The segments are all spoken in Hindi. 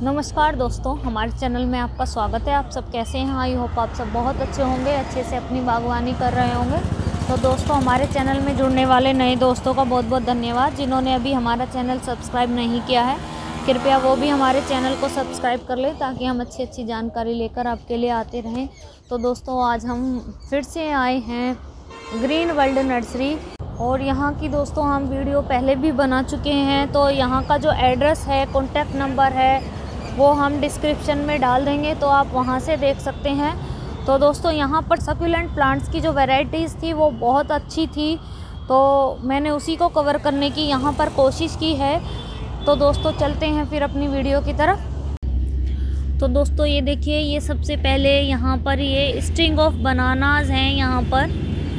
नमस्कार दोस्तों, हमारे चैनल में आपका स्वागत है। आप सब कैसे हैं? आई होप आप सब बहुत अच्छे होंगे, अच्छे से अपनी बागवानी कर रहे होंगे। तो दोस्तों, हमारे चैनल में जुड़ने वाले नए दोस्तों का बहुत बहुत धन्यवाद। जिन्होंने अभी हमारा चैनल सब्सक्राइब नहीं किया है, कृपया वो भी हमारे चैनल को सब्सक्राइब कर लें, ताकि हम अच्छी जानकारी लेकर आपके लिए आते रहें। तो दोस्तों, आज हम फिर से आए हैं ग्रीन वर्ल्ड नर्सरी, और यहाँ की दोस्तों हम वीडियो पहले भी बना चुके हैं। तो यहाँ का जो एड्रेस है, कॉन्टैक्ट नंबर है, वो हम डिस्क्रिप्शन में डाल देंगे, तो आप वहाँ से देख सकते हैं। तो दोस्तों, यहाँ पर सक्यूलेंट प्लांट्स की जो वैरायटीज़ थी वो बहुत अच्छी थी, तो मैंने उसी को कवर करने की यहाँ पर कोशिश की है। तो दोस्तों, चलते हैं फिर अपनी वीडियो की तरफ। तो दोस्तों, ये देखिए, ये सबसे पहले यहाँ पर ये स्ट्रिंग ऑफ बनानाज हैं यहाँ पर,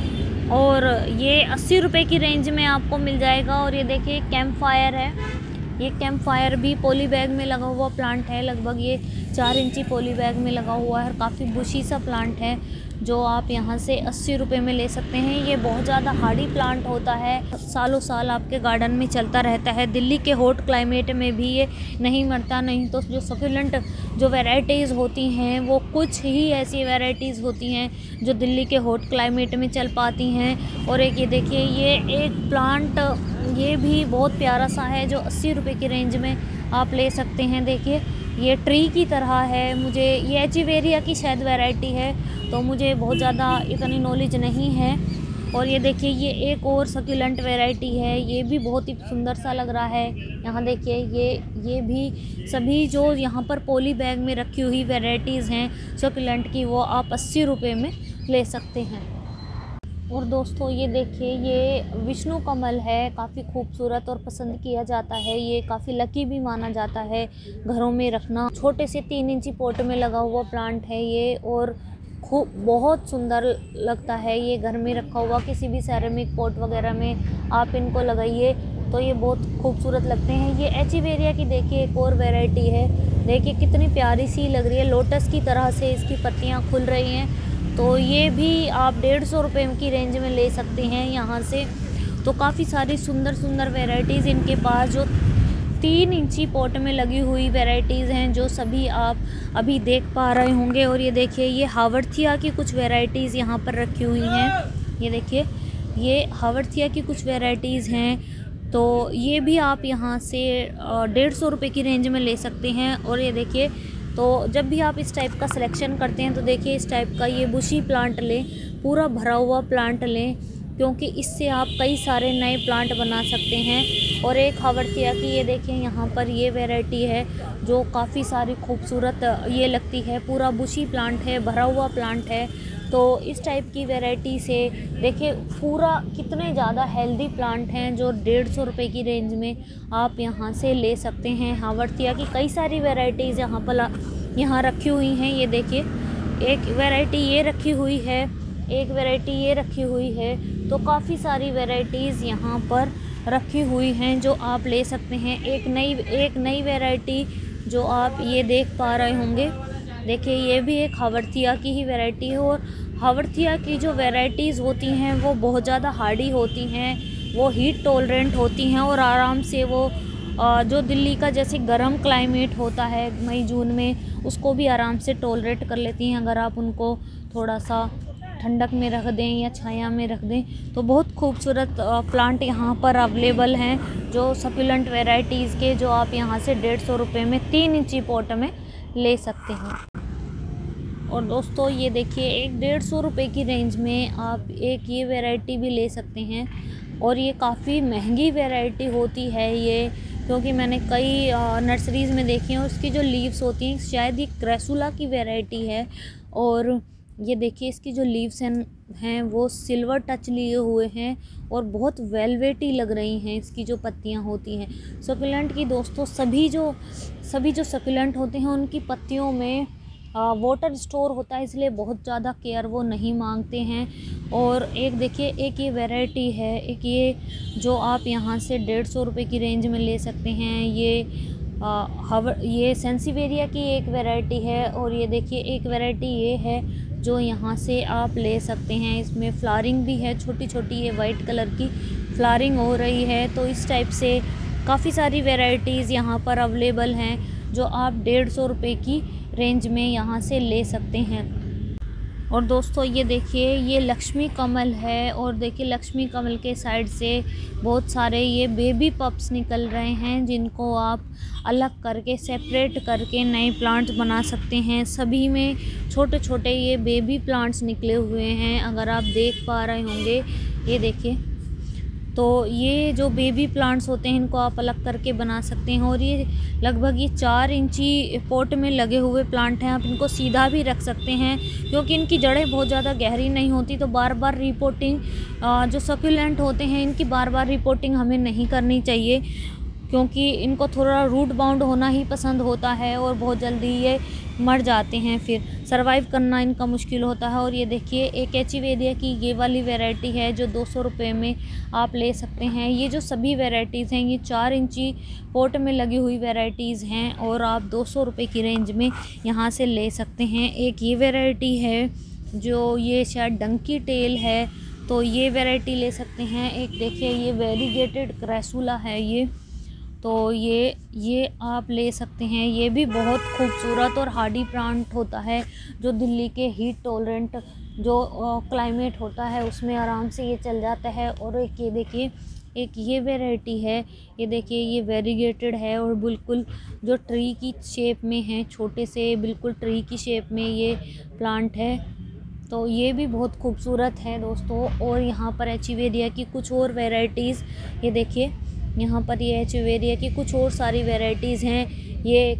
और ये 80 रुपये की रेंज में आपको मिल जाएगा। और ये देखिए, कैंप फायर है। ये कैंप फायर भी पॉली बैग में लगा हुआ प्लांट है। लगभग ये 4 इंची पॉली बैग में लगा हुआ है, और काफ़ी बुशी सा प्लांट है, जो आप यहाँ से 80 रुपये में ले सकते हैं। ये बहुत ज़्यादा हार्डी प्लांट होता है, सालों साल आपके गार्डन में चलता रहता है। दिल्ली के हॉट क्लाइमेट में भी ये नहीं मरता। नहीं तो जो सक्यूलेंट जो वैरायटीज़ होती हैं, वो कुछ ही ऐसी वैरायटीज़ होती हैं जो दिल्ली के हॉट क्लाइमेट में चल पाती हैं। और एक ये देखिए, ये एक प्लांट ये भी बहुत प्यारा सा है, जो 80 रुपये की रेंज में आप ले सकते हैं। देखिए, ये ट्री की तरह है। मुझे ये एचिवेरिया की शायद वैरायटी है, तो मुझे बहुत ज़्यादा इतनी नॉलेज नहीं है। और ये देखिए, ये एक और सक्यूलेंट वैरायटी है, ये भी बहुत ही सुंदर सा लग रहा है। यहाँ देखिए, ये भी सभी जो यहाँ पर पॉली बैग में रखी हुई वैरायटीज़ हैं सक्यूलेंट की, वो आप 80 रुपये में ले सकते हैं। और दोस्तों, ये देखिए, ये विष्णु कमल है, काफ़ी खूबसूरत और पसंद किया जाता है। ये काफ़ी लकी भी माना जाता है घरों में रखना। छोटे से 3 इंची पॉट में लगा हुआ प्लांट है ये, और खूब बहुत सुंदर लगता है। ये घर में रखा हुआ किसी भी सेरेमिक पॉट वगैरह में आप इनको लगाइए, तो ये बहुत खूबसूरत लगते हैं। ये एचिवेरिया की देखिए एक और वैरायटी है। देखिए कितनी प्यारी सी लग रही है, लोटस की तरह से इसकी पत्तियाँ खुल रही हैं। तो ये भी आप 150 रुपये की रेंज में ले सकते हैं यहाँ से। तो काफ़ी सारी सुंदर सुंदर वैरायटीज़ इनके पास, जो 3 इंची पॉट में लगी हुई वैरायटीज़ हैं, जो सभी आप अभी देख पा रहे होंगे। और ये देखिए, ये हावर्थिया की कुछ वैरायटीज़ यहाँ पर रखी हुई हैं। ये देखिए, ये हावर्थिया की कुछ वैरायटीज़ हैं, तो ये भी आप यहाँ से 150 रुपये की रेंज में ले सकते हैं। और ये देखिए, तो जब भी आप इस टाइप का सिलेक्शन करते हैं, तो देखिए इस टाइप का ये बुशी प्लांट लें, पूरा भरा हुआ प्लांट लें, क्योंकि इससे आप कई सारे नए प्लांट बना सकते हैं। और एक हावर्थिया की ये देखिए, यहाँ पर ये वैरायटी है, जो काफ़ी सारी खूबसूरत ये लगती है। पूरा बुशी प्लांट है, भरा हुआ प्लांट है। तो इस टाइप की वैरायटी से देखिए पूरा कितने ज़्यादा हेल्दी प्लांट हैं, जो 150 रुपये की रेंज में आप यहाँ से ले सकते हैं। हावर्थिया की कई सारी वैरायटीज़ यहाँ रखी हुई हैं। ये देखिए, एक वैरायटी ये रखी हुई है, एक वैरायटी ये रखी हुई है। तो काफ़ी सारी वैरायटीज़ यहाँ पर रखी हुई हैं, जो आप ले सकते हैं। एक नई वैरायटी जो आप ये देख पा रहे होंगे, देखिए ये भी एक हावर्थिया की ही वैरायटी है। और हावर्थिया की जो वैरायटीज़ होती हैं, वो बहुत ज़्यादा हार्डी होती हैं, वो हीट टॉलरेंट होती हैं, और आराम से वो जो दिल्ली का जैसे गर्म क्लाइमेट होता है मई जून में, उसको भी आराम से टॉलरेट कर लेती हैं, अगर आप उनको थोड़ा सा ठंडक में रख दें या छाया में रख दें। तो बहुत खूबसूरत प्लांट यहाँ पर अवेलेबल हैं, जो सक्यूलेंट वैरायटीज़ के, जो आप यहाँ से 150 रुपये में 3 इंची पॉट में ले सकते हैं। और दोस्तों, ये देखिए, एक 150 रुपये की रेंज में आप एक ये वैरायटी भी ले सकते हैं। और ये काफ़ी महंगी वैरायटी होती है ये, क्योंकि मैंने कई नर्सरीज़ में देखी हैं। उसकी जो लीव्स होती हैं, शायद ये क्रेसुला की वैरायटी है। और ये देखिए, इसकी जो लीव्स हैं वो सिल्वर टच लिए हुए हैं, और बहुत वेलवेटी लग रही हैं इसकी जो पत्तियां होती हैं। सक्यूलेंट की दोस्तों, सभी जो सक्यूलेंट होते हैं, उनकी पत्तियों में वाटर स्टोर होता है, इसलिए बहुत ज़्यादा केयर वो नहीं मांगते हैं। और एक देखिए, एक ये वैरायटी है, एक ये जो आप यहाँ से 150 रुपये की रेंज में ले सकते हैं। ये सेंसिवेरिया की एक वैरायटी है। और ये देखिए, एक वैरायटी ये है, जो यहाँ से आप ले सकते हैं। इसमें फ्लावरिंग भी है, छोटी छोटी ये वाइट कलर की फ्लावरिंग हो रही है। तो इस टाइप से काफ़ी सारी वैरायटीज़ यहाँ पर अवेलेबल हैं। जो आप 150 रुपये की रेंज में यहाँ से ले सकते हैं। और दोस्तों ये देखिए, ये लक्ष्मी कमल है और देखिए लक्ष्मी कमल के साइड से बहुत सारे ये बेबी पप्स निकल रहे हैं, जिनको आप अलग करके सेपरेट करके नए प्लांट्स बना सकते हैं। सभी में छोटे छोटे ये बेबी प्लांट्स निकले हुए हैं, अगर आप देख पा रहे होंगे। ये देखिए, तो ये जो बेबी प्लांट्स होते हैं इनको आप अलग करके बना सकते हैं। और ये लगभग ये 4 इंची पॉट में लगे हुए प्लांट हैं। आप इनको सीधा भी रख सकते हैं, क्योंकि इनकी जड़ें बहुत ज़्यादा गहरी नहीं होती, तो बार बार रिपोर्टिंग जो सक्यूलेंट होते हैं इनकी बार बार रिपोर्टिंग हमें नहीं करनी चाहिए, क्योंकि इनको थोड़ा रूट बाउंड होना ही पसंद होता है और बहुत जल्दी ये मर जाते हैं, फिर सर्वाइव करना इनका मुश्किल होता है। और ये देखिए, एक एचिवेरिया की ये वाली वैरायटी है जो 200 रुपये में आप ले सकते हैं। ये जो सभी वैरायटीज़ हैं ये 4 इंची पॉट में लगी हुई वैरायटीज़ हैं और आप 200 रुपये की रेंज में यहाँ से ले सकते हैं। एक ये वैरायटी है जो ये शायद डंकी टेल है, तो ये वैरायटी ले सकते हैं। एक देखिए, ये वेरीगेटेड क्रेसुला है ये, तो ये आप ले सकते हैं। ये भी बहुत खूबसूरत और हार्डी प्लांट होता है, जो दिल्ली के हीट टॉलरेंट जो क्लाइमेट होता है उसमें आराम से ये चल जाता है। और एक ये देखिए, एक ये वैरायटी है, ये देखिए ये वेरीगेटेड है और बिल्कुल जो ट्री की शेप में है, छोटे से बिल्कुल ट्री की शेप में ये प्लांट है, तो ये भी बहुत खूबसूरत है दोस्तों। और यहाँ पर एचिवेरिया की कुछ और वैरायटीज़, ये देखिए यहाँ पर ये एचिवेरिया की कुछ और सारी वैरायटीज़ हैं। ये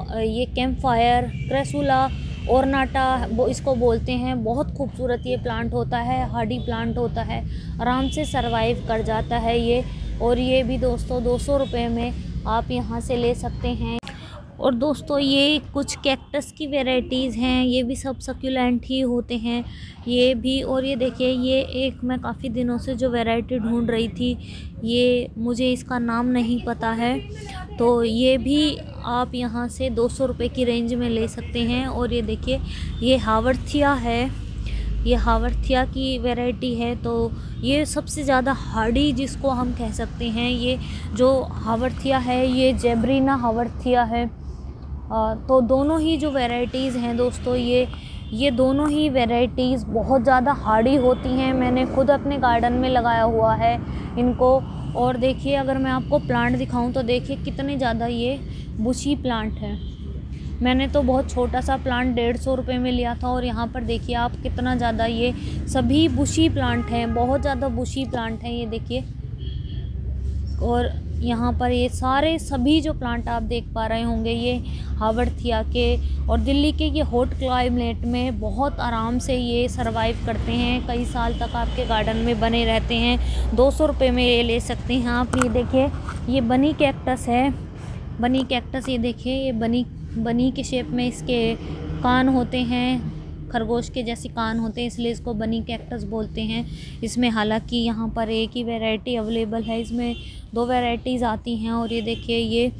कैंप फायर, क्रेसुला, ओरनाटा वो इसको बोलते हैं। बहुत खूबसूरत ये प्लांट होता है, हार्डी प्लांट होता है, आराम से सरवाइव कर जाता है ये। और ये भी दोस्तों 200 रुपये में आप यहाँ से ले सकते हैं। और दोस्तों ये कुछ कैक्टस की वैरायटीज़ हैं, ये भी सब सक्यूलेंट ही होते हैं ये भी। और ये देखिए, ये एक मैं काफ़ी दिनों से जो वैरायटी ढूंढ रही थी, ये मुझे इसका नाम नहीं पता है, तो ये भी आप यहाँ से 200 रुपये की रेंज में ले सकते हैं। और ये देखिए, ये हावर्थिया है, ये हावर्थिया की वैरायटी है, तो ये सबसे ज़्यादा हार्डी जिसको हम कह सकते हैं, ये जो हावर्थिया है ये जेब्रीना हावर्थिया है। तो दोनों ही जो वैरायटीज़ हैं दोस्तों, ये दोनों ही वैरायटीज़ बहुत ज़्यादा हार्डी होती हैं। मैंने खुद अपने गार्डन में लगाया हुआ है इनको। और देखिए, अगर मैं आपको प्लांट दिखाऊं तो देखिए कितने ज़्यादा ये बुशी प्लांट है। मैंने तो बहुत छोटा सा प्लांट 150 रुपये में लिया था, और यहाँ पर देखिए आप कितना ज़्यादा ये सभी बुशी प्लांट हैं, बहुत ज़्यादा बुशी प्लांट हैं ये देखिए। और यहाँ पर ये सारे सभी जो प्लांट आप देख पा रहे होंगे, ये हावर्थिया के और दिल्ली के ये हॉट क्लाइमेट में बहुत आराम से ये सरवाइव करते हैं, कई साल तक आपके गार्डन में बने रहते हैं। 200 रुपये में ये ले सकते हैं आप। ये देखिए, ये बनी कैक्टस है, बनी कैक्टस, ये देखिए ये बनी के शेप में इसके कान होते हैं, खरगोश के जैसे कान होते हैं, इसलिए इसको बनी कैक्टस बोलते हैं। इसमें हालांकि यहाँ पर एक ही वैरायटी अवेलेबल है, इसमें 2 वैरायटीज़ आती हैं। और ये देखिए,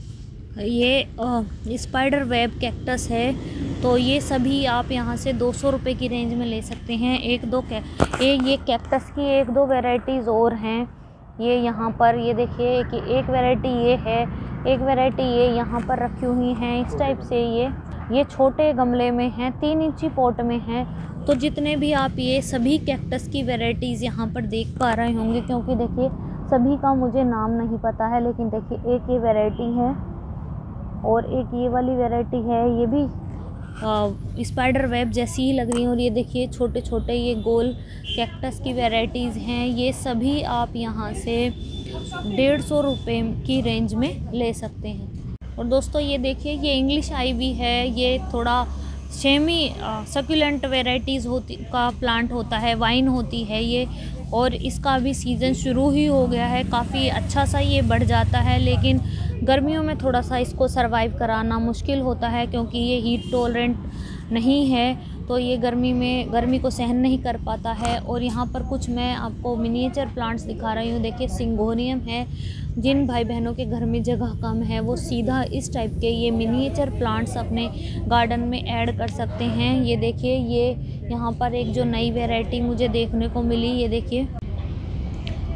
ये स्पाइडर वेब कैक्टस है, तो ये सभी आप यहाँ से 200 रुपये की रेंज में ले सकते हैं। ये कैक्टस की 1-2 वैरायटीज़ और हैं। ये यहाँ पर ये देखिए कि एक वैरायटी ये है, एक वैरायटी ये यहाँ पर रखी हुई हैं इस टाइप से। ये छोटे गमले में हैं, 3 इंची पॉट में हैं। तो जितने भी आप ये सभी कैक्टस की वैरायटीज़ यहाँ पर देख पा रहे होंगे, क्योंकि देखिए सभी का मुझे नाम नहीं पता है, लेकिन देखिए एक ये वैरायटी है और एक ये वाली वैरायटी है, ये भी स्पाइडर वेब जैसी ही लग रही है। और ये देखिए छोटे छोटे ये गोल कैक्टस की वैरायटीज़ हैं, ये सभी आप यहाँ से 150 रुपये की रेंज में ले सकते हैं। और दोस्तों ये देखिए, ये इंग्लिश आईवी है, ये थोड़ा सेमी सक्यूलेंट वैरायटीज़ का प्लांट होता है, वाइन होती है ये, और इसका भी सीज़न शुरू ही हो गया है। काफ़ी अच्छा सा ये बढ़ जाता है, लेकिन गर्मियों में थोड़ा सा इसको सरवाइव कराना मुश्किल होता है, क्योंकि ये हीट टॉलरेंट नहीं है, तो ये गर्मी को सहन नहीं कर पाता है। और यहाँ पर कुछ मैं आपको मिनिएचर प्लांट्स दिखा रही हूँ। देखिए सिंगोनियम है, जिन भाई बहनों के घर में जगह कम है वो सीधा इस टाइप के ये मिनिएचर प्लांट्स अपने गार्डन में ऐड कर सकते हैं। ये देखिए, ये यहाँ पर एक जो नई वैरायटी मुझे देखने को मिली, ये देखिए।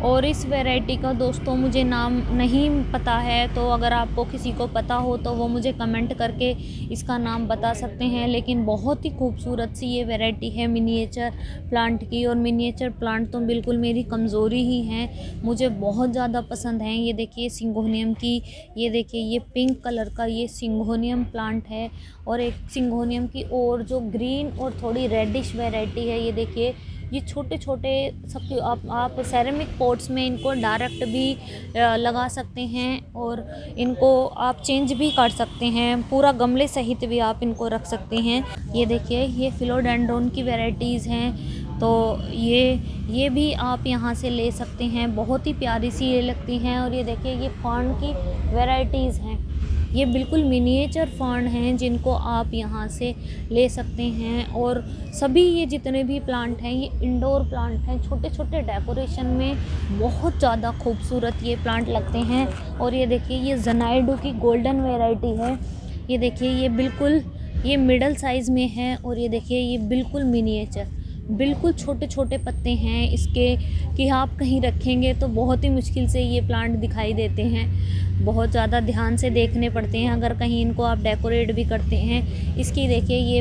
और इस वैरायटी का दोस्तों मुझे नाम नहीं पता है, तो अगर आपको किसी को पता हो तो वो मुझे कमेंट करके इसका नाम बता सकते हैं। लेकिन बहुत ही खूबसूरत सी ये वैरायटी है मिनिएचर प्लांट की, और मिनिएचर प्लांट तो बिल्कुल मेरी कमज़ोरी ही हैं, मुझे बहुत ज़्यादा पसंद हैं। ये देखिए सिंगोनियम की, ये देखिए ये पिंक कलर का ये सिंगोनियम प्लांट है, और एक सिंगोनियम की और जो ग्रीन और थोड़ी रेडिश वैरायटी है। ये देखिए ये छोटे छोटे सबके आप सेरेमिक पॉट्स में इनको डायरेक्ट भी लगा सकते हैं, और इनको आप चेंज भी कर सकते हैं, पूरा गमले सहित भी आप इनको रख सकते हैं। ये देखिए ये फिलोडेंड्रोन की वैरायटीज़ हैं, तो ये भी आप यहाँ से ले सकते हैं, बहुत ही प्यारी सी ये लगती हैं। और ये देखिए ये फर्न की वैरायटीज़ हैं, ये बिल्कुल मिनिएचर फर्न हैं जिनको आप यहाँ से ले सकते हैं। और सभी ये जितने भी प्लांट हैं ये इंडोर प्लांट हैं, छोटे छोटे डेकोरेशन में बहुत ज़्यादा खूबसूरत ये प्लांट लगते हैं। और ये देखिए ये ज़नाइडो की गोल्डन वैरायटी है, ये देखिए ये बिल्कुल ये मिडल साइज़ में है, और ये देखिए ये बिल्कुल मिनिएचर, बिल्कुल छोटे छोटे पत्ते हैं इसके कि आप कहीं रखेंगे तो बहुत ही मुश्किल से ये प्लांट दिखाई देते हैं, बहुत ज़्यादा ध्यान से देखने पड़ते हैं अगर कहीं इनको आप डेकोरेट भी करते हैं। इसकी देखिए ये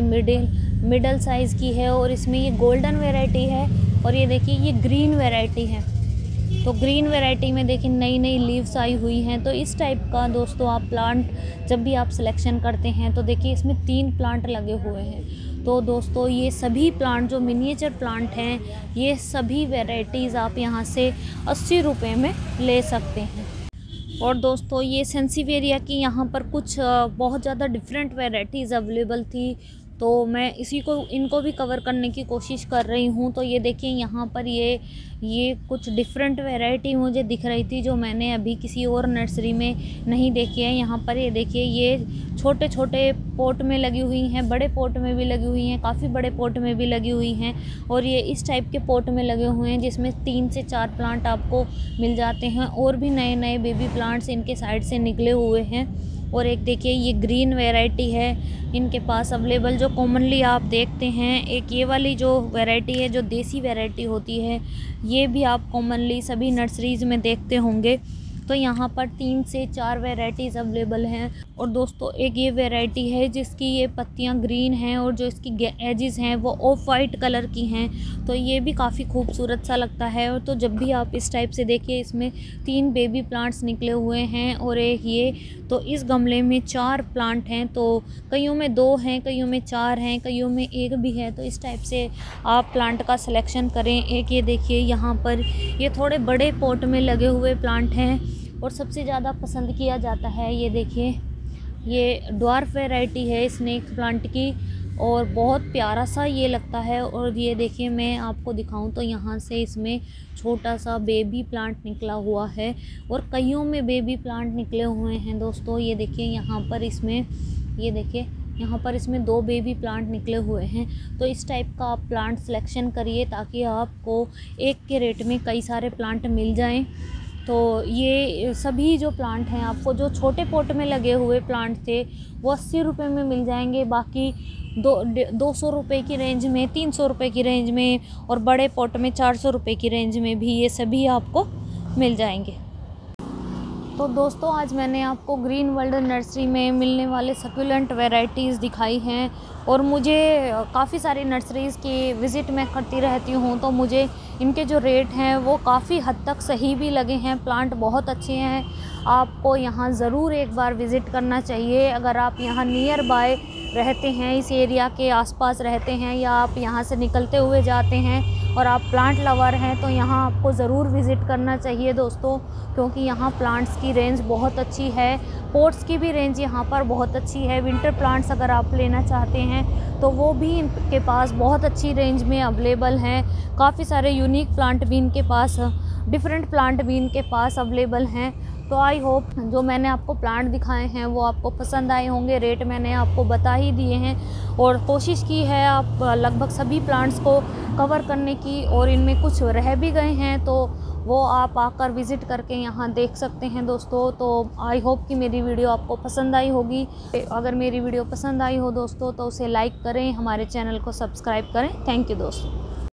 मिडल साइज़ की है, और इसमें ये गोल्डन वैरायटी है, और ये देखिए ये ग्रीन वैरायटी है। तो ग्रीन वैरायटी में देखिए नई नई लीव्स आई हुई हैं। तो इस टाइप का दोस्तों आप प्लांट जब भी आप सिलेक्शन करते हैं तो देखिए इसमें 3 प्लांट लगे हुए हैं। तो दोस्तों ये सभी प्लांट जो मिनिएचर प्लांट हैं, ये सभी वैरायटीज़ आप यहाँ से 80 रुपये में ले सकते हैं। और दोस्तों ये सेंसिवेरिया की यहाँ पर कुछ बहुत ज़्यादा डिफरेंट वैरायटीज़ अवेलेबल थी, तो मैं इनको भी कवर करने की कोशिश कर रही हूँ। तो ये देखिए यहाँ पर ये कुछ डिफरेंट वैरायटी मुझे दिख रही थी जो मैंने अभी किसी और नर्सरी में नहीं देखी है। यहाँ पर ये देखिए ये छोटे छोटे पॉट में लगी हुई हैं, बड़े पॉट में भी लगी हुई हैं, काफ़ी बड़े पॉट में भी लगी हुई हैं, और ये इस टाइप के पॉट में लगे हुए हैं जिसमें 3 से 4 प्लांट आपको मिल जाते हैं। और भी नए नए बेबी प्लांट्स इनके साइड से निकले हुए हैं। और एक देखिए ये ग्रीन वैरायटी है इनके पास अवेलेबल, जो कॉमनली आप देखते हैं। एक ये वाली जो वैरायटी है जो देसी वैरायटी होती है, ये भी आप कॉमनली सभी नर्सरीज़ में देखते होंगे। तो यहाँ पर 3 से 4 वैरायटीज़ अवेलेबल हैं। और दोस्तों एक ये वैरायटी है जिसकी ये पत्तियाँ ग्रीन हैं और जो इसकी एजेस हैं वो ऑफ वाइट कलर की हैं, तो ये भी काफ़ी खूबसूरत सा लगता है। और तो जब भी आप इस टाइप से देखिए इसमें 3 बेबी प्लांट्स निकले हुए हैं और एक ये, तो इस गमले में 4 प्लांट हैं, तो कईयों में 2 हैं, कईयों में 4 हैं, कईयों में 1 भी है। तो इस टाइप से आप प्लांट का सिलेक्शन करें। एक ये देखिए यहाँ पर ये थोड़े बड़े पॉट में लगे हुए प्लांट हैं, और सबसे ज़्यादा पसंद किया जाता है ये देखिए ये ड्वार्फ वैरायटी है स्नेक प्लांट की, और बहुत प्यारा सा ये लगता है। और ये देखिए मैं आपको दिखाऊं तो यहाँ से इसमें छोटा सा बेबी प्लांट निकला हुआ है, और कईयों में बेबी प्लांट निकले हुए हैं दोस्तों। ये देखिए यहाँ पर इसमें ये देखिए यहाँ पर इसमें 2 बेबी प्लांट निकले हुए हैं। तो इस टाइप का आप प्लांट सिलेक्शन करिए ताकि आपको एक के रेट में कई सारे प्लांट मिल जाएं। तो ये सभी जो प्लांट हैं आपको जो छोटे पॉट में लगे हुए प्लांट थे वो 80 रुपये में मिल जाएंगे, बाकी 200 रुपये की रेंज में, 300 रुपये की रेंज में, और बड़े पॉट में 400 रुपये की रेंज में भी ये सभी आपको मिल जाएंगे। तो दोस्तों आज मैंने आपको ग्रीन वर्ल्ड नर्सरी में मिलने वाले सकुलेंट वैरायटीज़ दिखाई हैं, और मुझे काफ़ी सारी नर्सरीज़ की विज़िट मैं करती रहती हूँ, तो मुझे इनके जो रेट हैं वो काफ़ी हद तक सही भी लगे हैं। प्लांट बहुत अच्छे हैं, आपको यहाँ ज़रूर एक बार विज़िट करना चाहिए। अगर आप यहाँ नियर बाय रहते हैं, इस एरिया के आसपास रहते हैं, या आप यहाँ से निकलते हुए जाते हैं और आप प्लांट लवर हैं, तो यहाँ आपको ज़रूर विज़िट करना चाहिए दोस्तों, क्योंकि यहाँ प्लांट्स की रेंज बहुत अच्छी है, पॉट्स की भी रेंज यहाँ पर बहुत अच्छी है। विंटर प्लांट्स अगर आप लेना चाहते हैं तो वो भी इनके पास बहुत अच्छी रेंज में अवेलेबल हैं। काफ़ी सारे यूनिक प्लांट भी इनके पास, डिफरेंट प्लांट भी इनके पास अवेलेबल हैं। तो आई होप जो मैंने आपको प्लांट दिखाए हैं वो आपको पसंद आए होंगे। रेट मैंने आपको बता ही दिए हैं, और कोशिश की है आप लगभग सभी प्लांट्स को कवर करने की, और इनमें कुछ रह भी गए हैं तो वो आप आकर विज़िट करके यहाँ देख सकते हैं दोस्तों। तो आई होप कि मेरी वीडियो आपको पसंद आई होगी। अगर मेरी वीडियो पसंद आई हो दोस्तों तो उसे लाइक करें, हमारे चैनल को सब्सक्राइब करें। थैंक यू दोस्तों।